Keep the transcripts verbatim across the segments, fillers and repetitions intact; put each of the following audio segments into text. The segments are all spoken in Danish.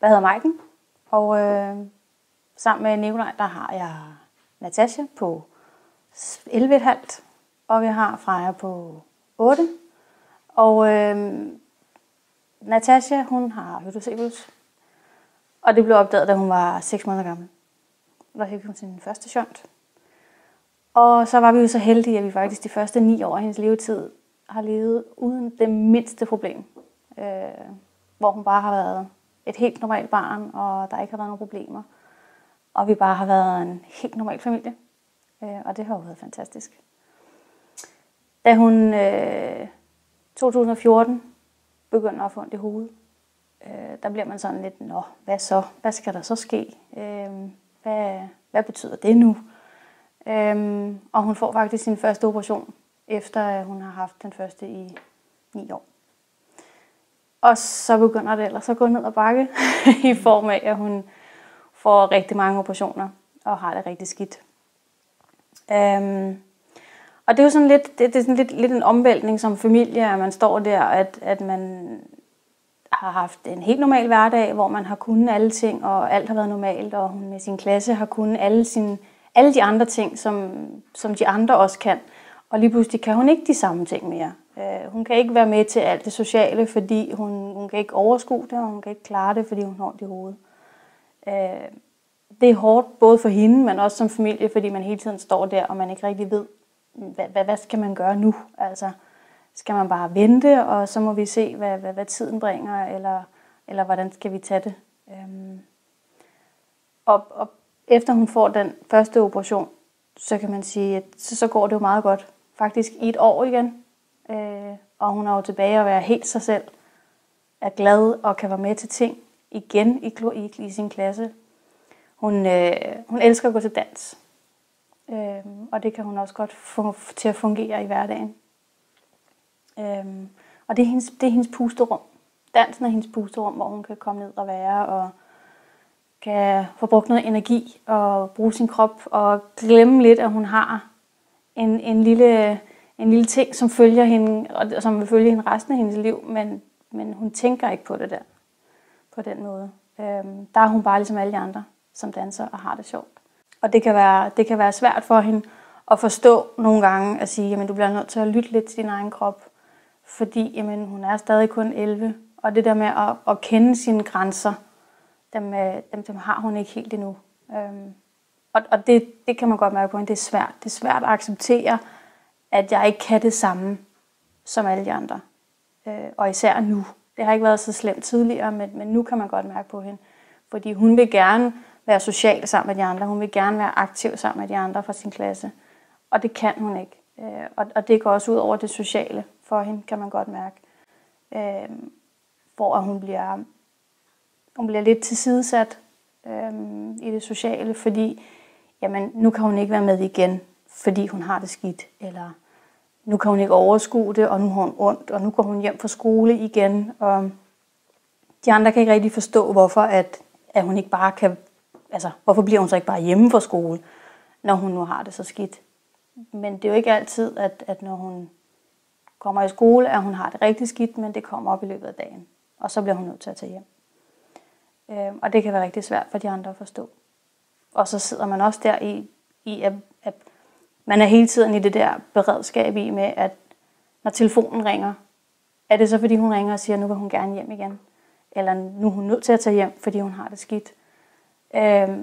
Jeg hedder Maiken, og øh, sammen med Nikolaj, der har jeg Natasha på elleve komma fem, og vi har Freja på otte. Og øh, Natasha, hun har hydrocephalus, og det blev opdaget, da hun var seks måneder gammel. Der fik hun sin første shunt. Og så var vi jo så heldige, at vi faktisk de første ni år af hendes levetid har levet uden det mindste problem. Øh, hvor hun bare har været et helt normalt barn, og der ikke har været nogen problemer. Og vi bare har været en helt normal familie. Øh, og det har jo været fantastisk. Da hun øh, to tusind og fjorten begynder at få ondt i hovedet, øh, der bliver man sådan lidt, nå, hvad så? Hvad skal der så ske? Øh, hvad, hvad betyder det nu? Øh, og hun får faktisk sin første operation, efter at hun har haft den første i ni år. Og så begynder det ellers at gå ned ad bakke i form af, at hun får rigtig mange operationer og har det rigtig skidt. Um, og det er jo sådan lidt, det, det er sådan lidt, lidt en omvæltning som familie, at man står der, at, at man har haft en helt normal hverdag, hvor man har kunnet alle ting, og alt har været normalt, og hun med sin klasse har kunnet alle, sine, alle de andre ting, som, som de andre også kan. Og lige pludselig kan hun ikke de samme ting mere. Uh, hun kan ikke være med til alt det sociale, fordi hun, hun kan ikke overskue det, og hun kan ikke klare det, fordi hun har ondt i hovedet. Uh, det er hårdt både for hende, men også som familie, fordi man hele tiden står der, og man ikke rigtig ved, hvad, hvad, hvad skal man gøre nu? Altså, skal man bare vente, og så må vi se, hvad, hvad, hvad tiden bringer, eller, eller hvordan skal vi tage det? Um, og, og efter hun får den første operation, så kan man sige, at så, så går det jo meget godt. Faktisk i et år igen. Øh, og hun er jo tilbage at være helt sig selv. Er glad og kan være med til ting igen i, i, i sin klasse. Hun, øh, hun elsker at gå til dans. Øh, og det kan hun også godt få til at fungere i hverdagen. Øh, og det er, hendes, det er hendes pusterum. Dansen er hendes pusterum, hvor hun kan komme ned og være og kan få brugt noget energi og bruge sin krop og glemme lidt, at hun har en, en, lille, en lille ting, som følger hende, og som vil følge hende resten af hendes liv, men, men hun tænker ikke på det der, på den måde. Øhm, der er hun bare ligesom alle de andre, som danser og har det sjovt. Og det kan være, det kan være svært for hende at forstå nogle gange, at sige, jamen du bliver nødt til at lytte lidt til din egen krop, fordi jamen, hun er stadig kun elleve, og det der med at, at kende sine grænser, Dem, dem, dem har hun ikke helt endnu. Øhm, og og det, det kan man godt mærke på hende. Det er svært. Det er svært at acceptere, at jeg ikke kan det samme som alle de andre. Øh, og især nu. Det har ikke været så slemt tidligere, men, men nu kan man godt mærke på hende. Fordi hun vil gerne være social sammen med de andre. Hun vil gerne være aktiv sammen med de andre fra sin klasse. Og det kan hun ikke. Øh, og, og det går også ud over det sociale for hende, kan man godt mærke. Øh, hvor hun bliver... Hun bliver lidt tilsidesat øhm, i det sociale, fordi jamen, nu kan hun ikke være med igen, fordi hun har det skidt. Eller nu kan hun ikke overskue det, og nu har hun ondt, og nu går hun hjem fra skole igen. Og de andre kan ikke rigtig forstå, hvorfor at, at hun ikke bare kan... Altså, hvorfor bliver hun så ikke bare hjemme fra skole, når hun nu har det så skidt. Men det er jo ikke altid, at, at når hun kommer i skole, at hun har det rigtig skidt, men det kommer op i løbet af dagen. Og så bliver hun nødt til at tage hjem. Øh, og det kan være rigtig svært for de andre at forstå. Og så sidder man også der i, i at, at man er hele tiden i det der beredskab i med, at når telefonen ringer, er det så fordi hun ringer og siger, nu vil hun gerne hjem igen. Eller nu er hun nødt til at tage hjem, fordi hun har det skidt. Øh,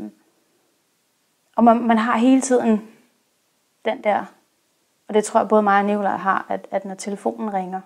og man, man har hele tiden den der, og det tror jeg både mig og Nikolaj har, at, at når telefonen ringer,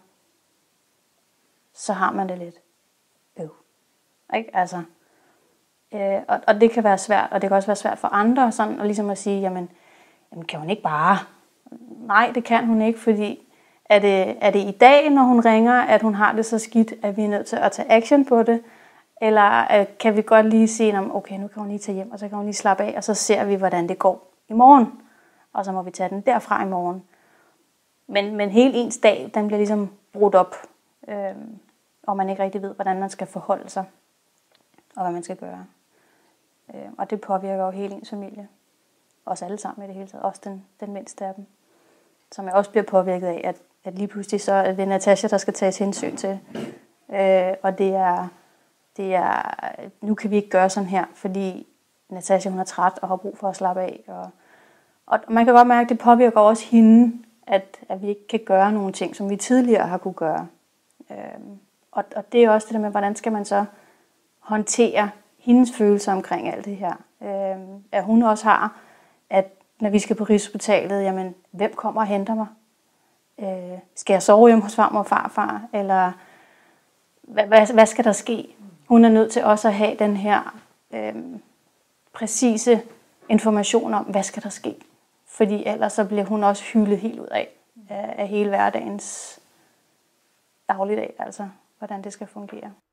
så har man det lidt. Ikke? Altså, øh, og, og det kan være svært, og det kan også være svært for andre, sådan, og ligesom at sige, jamen, jamen kan hun ikke bare? Nej, det kan hun ikke, fordi er det, er det i dag, når hun ringer, at hun har det så skidt, at vi er nødt til at tage action på det? Eller øh, kan vi godt lige sige, okay, nu kan hun lige tage hjem, og så kan hun lige slappe af, og så ser vi, hvordan det går i morgen. Og så må vi tage den derfra i morgen. Men, men hele ens dag, den bliver ligesom brudt op, øh, og man ikke rigtig ved, hvordan man skal forholde sig. Og hvad man skal gøre. Øh, og det påvirker jo hele ens familie. Os alle sammen i det hele taget. Også den, den mindste af dem. Som jeg også bliver påvirket af, at, at lige pludselig så er det Natasha, der skal tages hensyn til. Øh, og det er Det er, nu kan vi ikke gøre sådan her, fordi Natasha hun er træt og har brug for at slappe af. Og, og man kan godt mærke, at det påvirker også hende, at, at vi ikke kan gøre nogle ting, som vi tidligere har kunne gøre. Øhm, og, og det er også det der med, hvordan skal man så håndtere hendes følelser omkring alt det her. Øhm, at hun også har, at når vi skal på Rigshospitalet, jamen, hvem kommer og henter mig? Øh, skal jeg sove hjemme hos farmor og farfar? Eller hvad, hvad, hvad skal der ske? Hun er nødt til også at have den her øh, præcise information om, hvad skal der ske? Fordi ellers så bliver hun også hyldet helt ud af, af hele hverdagens dagligdag, altså hvordan det skal fungere.